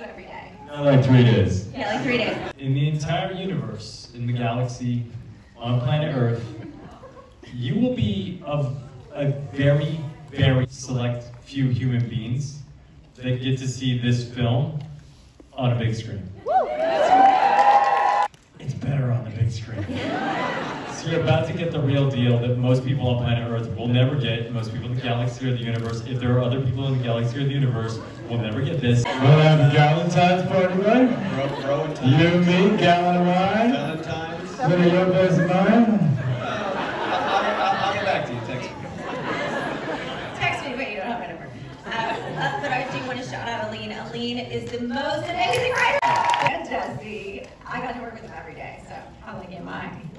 you every day? Like 3 days. Yeah, like 3 days. In the entire universe, in the galaxy, on planet Earth, you will be of a very, very select few human beings that get to see this film on a big screen. Woo! It's better on the big screen. So you're about to get the real deal that most people on planet Earth will never get. Most people in the galaxy or the universe, if there are other people in the galaxy or the universe, will never get this. We'll have a Galentine's party, right? You and me, gallon of wine. Valentine's. Is that your place of mine? I'll get back to you. Text me. Text me, but you don't have my number. But I do want to shout out Aline. Aline is the most amazing writer. And Jesse. I got to work with him every day, so I'm going to get mine.